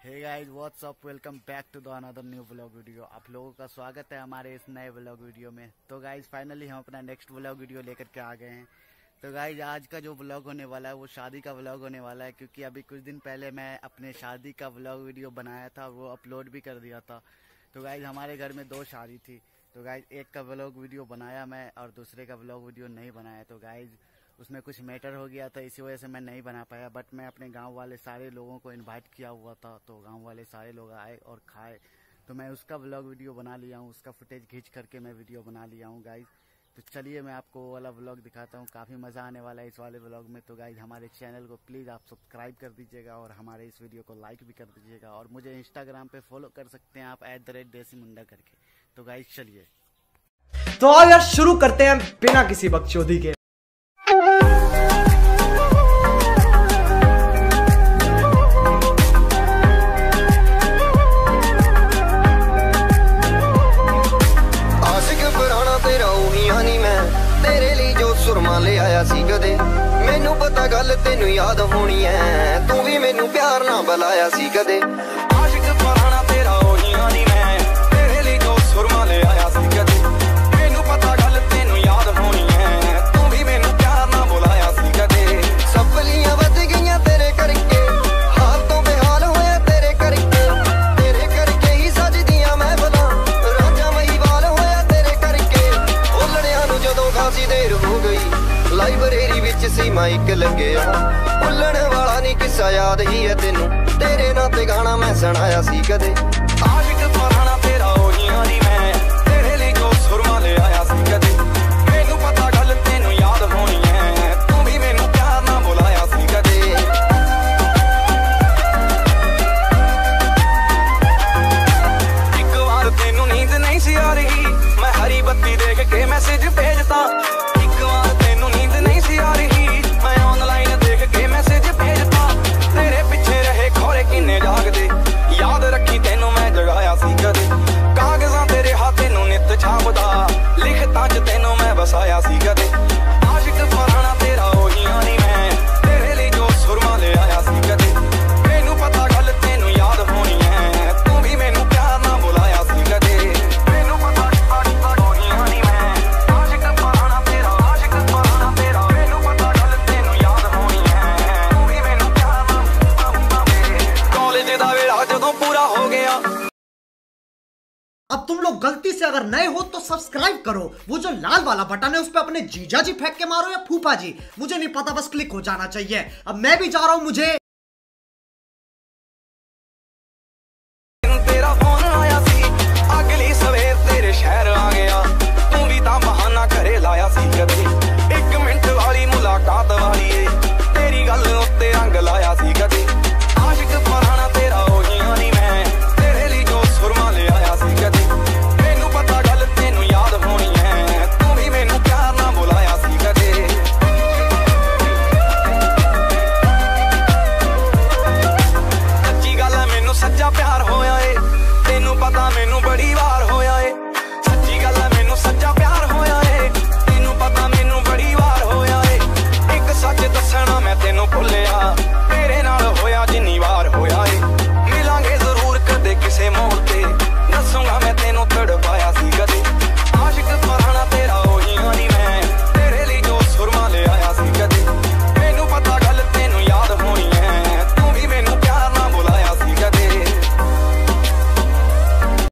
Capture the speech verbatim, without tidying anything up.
Hey guys what's up, welcome back to the another new vlog video. आप लोगों का स्वागत है हमारे इस नए व्लॉग वीडियो में। तो गाइस फाइनली हम अपना नेक्स्ट व्लॉग वीडियो लेकर के आ गए हैं। तो गाइस आज का जो व्लॉग होने वाला है वो शादी का व्लॉग होने वाला है, क्योंकि अभी कुछ दिन पहले मैं अपने शादी का व्लॉग वीडियो बनाया था, वो अपलोड भी कर दिया था। तो गाइस हमारे घर में दो शादी थी, तो गाइस एक का व्लॉग वीडियो बनाया मैं और दूसरे का व्लॉग वीडियो नहीं बनाया। तो गाइस उसमें कुछ मैटर हो गया था, इसी वजह से मैं नहीं बना पाया। बट मैं अपने गांव वाले सारे लोगों को इनवाइट किया हुआ था, तो गांव वाले सारे लोग आए और खाए। तो मैं उसका व्लॉग वीडियो बना लिया हूँ, उसका फुटेज खींच करके मैं वीडियो बना लिया हूँ गाइज। तो चलिए मैं आपको वो वाला व्लॉग दिखाता हूँ, काफ़ी मज़ा आने वाला है इस वाले व्लॉग में। तो गाइज हमारे चैनल को प्लीज़ आप सब्सक्राइब कर दीजिएगा और हमारे इस वीडियो को लाइक भी कर दीजिएगा। और मुझे इंस्टाग्राम पे फॉलो कर सकते हैं आप एट द रेट देसी मुंडा करके। तो गाइज चलिए, तो आओ यार शुरू करते हैं बिना किसी बकचोदी के। सुरमा ले आया सी कदे मैनू पता गल तेनू याद होनी है, तू भी मैनू प्यार ना बुलाया सी कदे। आशिक पुराना तेरा ओही हानी मैं तेरे लिए जो सुरमा ले आया सी कदे, मैनू पता गल तेनू याद होनी है, तू भी मैनू प्यार ना बुलाया सी कदे। सपलियां बज गईयां तेरे करके, हाल तो बेहाल होया तेरे करके, तेरे करके ही सजदियां मैं भला राजा मई वाल होया तेरे करके। ओ लड़ियां नू जदों खासी देर हो गई लाइब्रेरी विच सी माइक लग्या, भुल्लण वाला नहीं किस्सा याद ही है तेनू, तेरे नां ते गाना मैं सुनाया सी कदे। आशिक पुराना तेरा ओही हानी मैं तेरे लिए जो सुरमा ले आया सी कदे, मैनू पता गल तेनू याद होनी है, तू भी मैनू प्यार ना बुलाया सी कदे। एक बार तेनू नींद नहीं सी आ रही, मैं हरी बत्ती देख के मैसेज भेजता। एक बार तेनू नींद नहीं सी आ रही, मैं ऑनलाइन देख के मैसेज भेजता। तेरे पीछे रहे खोरे किन्ने जागदे, याद रखी तेनू मैं जगाया सी कदे। कागजां तेरे हाथ तेनू नित छापदा, लिखतां च तेनू मैं बसाया सी कदे। आशिक पुराना तेरा ओही हानी मैं तेरे लिए जो सुरमा ले आया सी कदे, मैनू पता गल तेनू याद होनी है, तू भी मैनू प्यार ना बुलाया सी कदे। मैनू पता ओही हानी मैं आशिक पुराना तेरा, आशिक पुराना तेरा, मैनू पता गल तेनू याद होनी है, तू भी मैनू प्यार ना बुलाया। कॉलेज दा वेला जदों पूरा हो गया। अब तुम लोग गलती से अगर नए हो तो सब्सक्राइब करो, वो जो लाल वाला बटन है उस पे अपने जीजा जी फेंक के मारो या फूफा जी, मुझे नहीं पता, बस क्लिक हो जाना चाहिए। अब मैं भी जा रहा हूं, मुझे तेरा फोन आया सी अगली सवेर तेरे शहर आ गया, तू भी तां बहाना करे लाया सी कदे। एक मिनट वाली मुलाकात वाली ए तेरी गल उत्ते रंग लाया सी कदे। आशिक पुराना तेरा ओही हानी मैं तेरे लिए जो सुरमा ले आया सी कदे, मैनू पता गल तेनू याद होनी है, तू भी मैनू प्यार ना बुलाया सी कदे। सच्ची गल है मैनू सच्चा प्यार होया ए, तेनू पता मैनू बड़ी वार